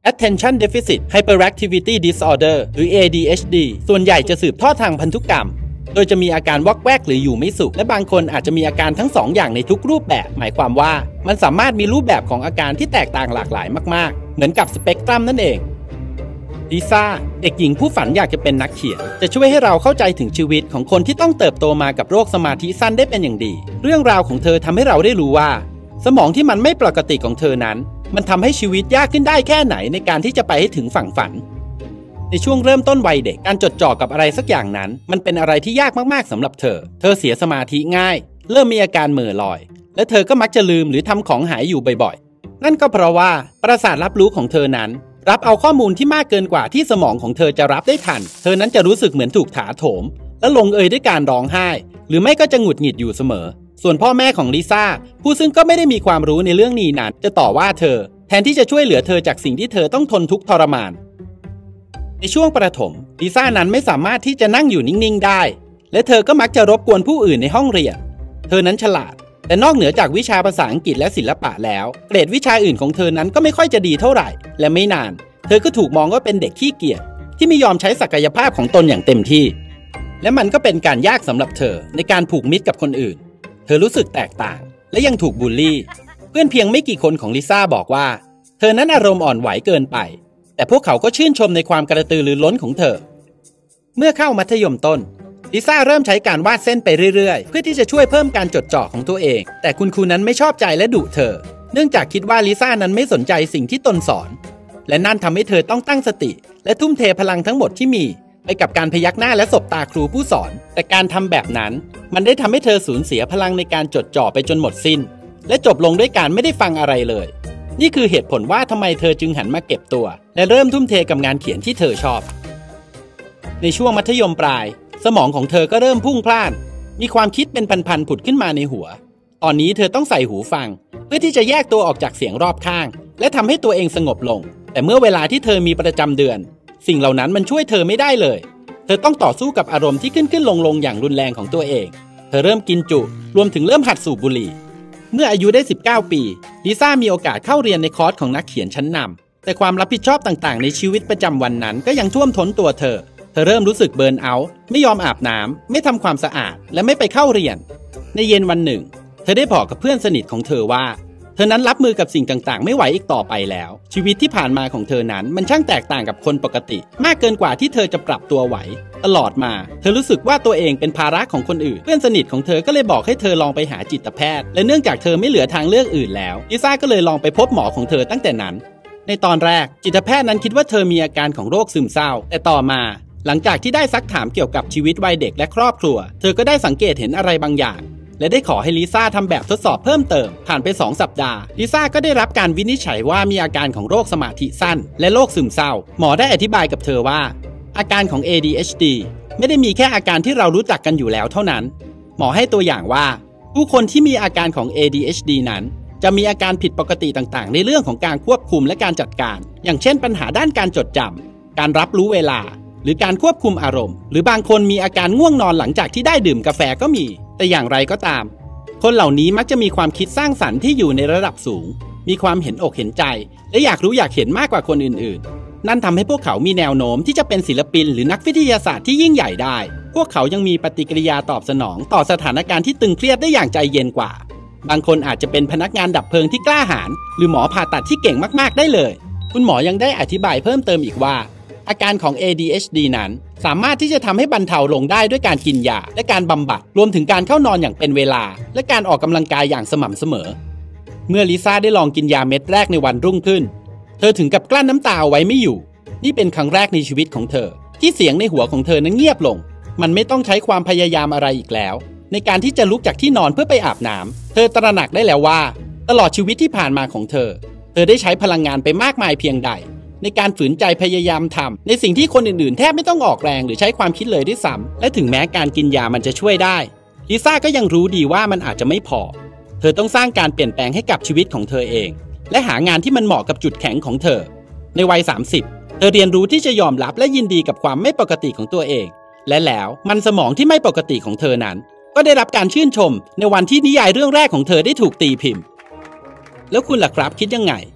Attention Deficit Hyperactivity Disorder หรือ ADHD ส่วนใหญ่จะสืบทอดทางพันธุกรรมโดยจะมีอาการวอกแวกหรืออยู่ไม่สุขและบางคนอาจจะมีอาการทั้ง2 อย่างในทุกรูปแบบหมายความว่ามันสามารถมีรูปแบบของอาการที่แตกต่างหลากหลายมากๆเหมือนกับสเปกตรัมนั่นเองลิซ่าเด็กหญิงผู้ฝันอยากจะเป็นนักเขียนจะช่วยให้เราเข้าใจถึงชีวิตของคนที่ต้องเติบโตมากับโรคสมาธิสั้นได้เป็นอย่างดีเรื่องราวของเธอทำให้เราได้รู้ว่าสมองที่มันไม่ปกติของเธอนั้นมันทำให้ชีวิตยากขึ้นได้แค่ไหนในการที่จะไปให้ถึงฝั่งฝันในช่วงเริ่มต้นวัยเด็กการจดจ่อกับอะไรสักอย่างนั้นมันเป็นอะไรที่ยากมากๆสำหรับเธอเสียสมาธิง่ายเริ่มมีอาการเหม่อลอยและเธอก็มักจะลืมหรือทำของหายอยู่บ่อยๆนั่นก็เพราะว่าประสาทรับรู้ของเธอนั้นรับเอาข้อมูลที่มากเกินกว่าที่สมองของเธอจะรับได้ทันเธอนั้นจะรู้สึกเหมือนถูกถาโถมและลงเอยด้วยการร้องไห้หรือไม่ก็จะหงุดหงิดอยู่เสมอส่วนพ่อแม่ของลิซ่าผู้ซึ่งก็ไม่ได้มีความรู้ในเรื่องนี้นั้นจะต่อว่าเธอแทนที่จะช่วยเหลือเธอจากสิ่งที่เธอต้องทนทุกข์ทรมานในช่วงประถมลิซ่านั้นไม่สามารถที่จะนั่งอยู่นิ่งๆได้และเธอก็มักจะรบกวนผู้อื่นในห้องเรียนเธอนั้นฉลาดแต่นอกเหนือจากวิชาภาษาอังกฤษและศิลปะแล้วเกรดวิชาอื่นของเธอนั้นก็ไม่ค่อยจะดีเท่าไหร่และไม่นานเธอก็ถูกมองว่าเป็นเด็กขี้เกียจที่ไม่ยอมใช้ศักยภาพของตนอย่างเต็มที่และมันก็เป็นการยากสำหรับเธอในการผูกมิตรกับคนอื่นเธอรู้สึกแตกต่างและยังถูกบูลลี่เพื่อนเพียงไม่กี่คนของลิซ่าบอกว่าเธอนั้นอารมณ์อ่อนไหวเกินไปแต่พวกเขาก็ชื่นชมในความกระตือรือร้นของเธอเมื่อเข้ามัธยมต้นลิซ่าเริ่มใช้การวาดเส้นไปเรื่อยๆเพื่อที่จะช่วยเพิ่มการจดจ่อของตัวเองแต่คุณครูนั้นไม่ชอบใจและดุเธอเนื่องจากคิดว่าลิซ่านั้นไม่สนใจสิ่งที่ตนสอนและนั่นทำให้เธอต้องตั้งสติและทุ่มเทพลังทั้งหมดที่มีไปกับการพยักหน้าและสบตาครูผู้สอนแต่การทำแบบนั้นมันได้ทำให้เธอสูญเสียพลังในการจดจ่อไปจนหมดสิ้นและจบลงด้วยการไม่ได้ฟังอะไรเลยนี่คือเหตุผลว่าทำไมเธอจึงหันมาเก็บตัวและเริ่มทุ่มเทกับงานเขียนที่เธอชอบในช่วงมัธยมปลายสมองของเธอก็เริ่มพุ่งพล่านมีความคิดเป็นพันๆผุดขึ้นมาในหัวตอนนี้เธอต้องใส่หูฟังเพื่อที่จะแยกตัวออกจากเสียงรอบข้างและทำให้ตัวเองสงบลงแต่เมื่อเวลาที่เธอมีประจำเดือนสิ่งเหล่านั้นมันช่วยเธอไม่ได้เลยเธอต้องต่อสู้กับอารมณ์ที่ขึ้นลงอย่างรุนแรงของตัวเองเธอเริ่มกินจุรวมถึงเริ่มหัดสูบบุหรี่เมื่ออายุได้19 ปีลิซ่ามีโอกาสเข้าเรียนในคอร์สของนักเขียนชั้นนำแต่ความรับผิดชอบต่างๆในชีวิตประจำวันนั้นก็ยังท่วมท้นตัวเธอเริ่มรู้สึกเบิร์นเอาท์ไม่ยอมอาบน้ำไม่ทำความสะอาดและไม่ไปเข้าเรียนในเย็นวันหนึ่งเธอได้บอกกับเพื่อนสนิทของเธอว่าเธอนั้นรับมือกับสิ่งต่างๆไม่ไหวอีกต่อไปแล้วชีวิตที่ผ่านมาของเธอนั้นมันช่างแตกต่างกับคนปกติมากเกินกว่าที่เธอจะปรับตัวไหวตลอดมาเธอรู้สึกว่าตัวเองเป็นภาระของคนอื่นเพื่อนสนิทของเธอก็เลยบอกให้เธอลองไปหาจิตแพทย์และเนื่องจากเธอไม่เหลือทางเลือกอื่นแล้วลิซ่าก็เลยลองไปพบหมอของเธอตั้งแต่นั้นในตอนแรกจิตแพทย์นั้นคิดว่าเธอมีอาการของโรคซึมเศร้าแต่ต่อมาหลังจากที่ได้ซักถามเกี่ยวกับชีวิตวัยเด็กและครอบครัวเธอก็ได้สังเกตเห็นอะไรบางอย่างและได้ขอให้ลิซ่าทำแบบทดสอบเพิ่มเติมผ่านไป2 สัปดาห์ลิซ่าก็ได้รับการวินิจฉัยว่ามีอาการของโรคสมาธิสั้นและโรคซึมเศร้าหมอได้อธิบายกับเธอว่าอาการของ ADHD ไม่ได้มีแค่อาการที่เรารู้จักกันอยู่แล้วเท่านั้นหมอให้ตัวอย่างว่าผู้คนที่มีอาการของ ADHD นั้นจะมีอาการผิดปกติต่างๆในเรื่องของการควบคุมและการจัดการอย่างเช่นปัญหาด้านการจดจำการรับรู้เวลาหรือการควบคุมอารมณ์หรือบางคนมีอาการง่วงนอนหลังจากที่ได้ดื่มกาแฟก็มีแต่อย่างไรก็ตามคนเหล่านี้มักจะมีความคิดสร้างสรรค์ที่อยู่ในระดับสูงมีความเห็นอกเห็นใจและอยากรู้อยากเห็นมากกว่าคนอื่นๆนั่นทำให้พวกเขามีแนวโน้มที่จะเป็นศิลปินหรือนักวิทยาศาสตร์ที่ยิ่งใหญ่ได้พวกเขายังมีปฏิกิริยาตอบสนองต่อสถานการณ์ที่ตึงเครียดได้อย่างใจเย็นกว่าบางคนอาจจะเป็นพนักงานดับเพลิงที่กล้าหาญหรือหมอผ่าตัดที่เก่งมากๆได้เลยคุณหมอยังได้อธิบายเพิ่มเติมอีกว่าอาการของ ADHD นั้นสามารถที่จะทำให้บรรเทาลงได้ด้วยการกินยาและการบำบัดรวมถึงการเข้านอนอย่างเป็นเวลาและการออกกำลังกายอย่างสม่ำเสมอเมื่อลิซ่าได้ลองกินยาเม็ดแรกในวันรุ่งขึ้นเธอถึงกับกลั้นน้ำตาเอาไว้ไม่อยู่นี่เป็นครั้งแรกในชีวิตของเธอที่เสียงในหัวของเธอนั้นเงียบลงมันไม่ต้องใช้ความพยายามอะไรอีกแล้วในการที่จะลุกจากที่นอนเพื่อไปอาบน้ำเธอตระหนักได้แล้วว่าตลอดชีวิตที่ผ่านมาของเธอได้ใช้พลังงานไปมากมายเพียงใดในการฝืนใจพยายามทำในสิ่งที่คนอื่นๆแทบไม่ต้องออกแรงหรือใช้ความคิดเลยด้วยซ้ำและถึงแม้การกินยามันจะช่วยได้ลิซ่าก็ยังรู้ดีว่ามันอาจจะไม่พอเธอต้องสร้างการเปลี่ยนแปลงให้กับชีวิตของเธอเองและหางานที่มันเหมาะกับจุดแข็งของเธอในวัย30เธอเรียนรู้ที่จะยอมรับและยินดีกับความไม่ปกติของตัวเองและแล้วมันสมองที่ไม่ปกติของเธอนั้นก็ได้รับการชื่นชมในวันที่นิยายเรื่องแรกของเธอได้ถูกตีพิมพ์แล้วคุณล่ะครับคิดยังไง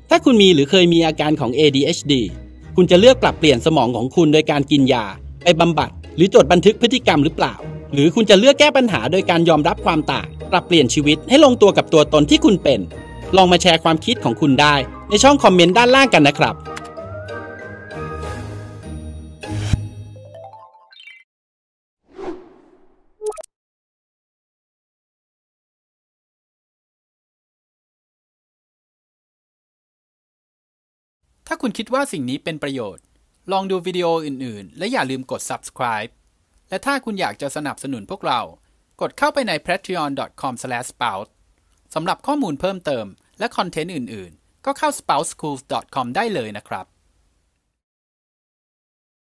ถ้าคุณมีหรือเคยมีอาการของ ADHD คุณจะเลือกปรับเปลี่ยนสมองของคุณโดยการกินยาไปบำบัดหรือจดบันทึกพฤติกรรมหรือเปล่าหรือคุณจะเลือกแก้ปัญหาโดยการยอมรับความต่างปรับเปลี่ยนชีวิตให้ลงตัวกับตัวตนที่คุณเป็นลองมาแชร์ความคิดของคุณได้ในช่องคอมเมนต์ด้านล่างกันนะครับถ้าคุณคิดว่าสิ่งนี้เป็นประโยชน์ลองดูวิดีโออื่นๆและอย่าลืมกด subscribe และถ้าคุณอยากจะสนับสนุนพวกเรากดเข้าไปใน patreon.com/spout สำหรับข้อมูลเพิ่มเติมและคอนเทนต์อื่นๆก็เข้า spoutschools.com ได้เลยนะครับ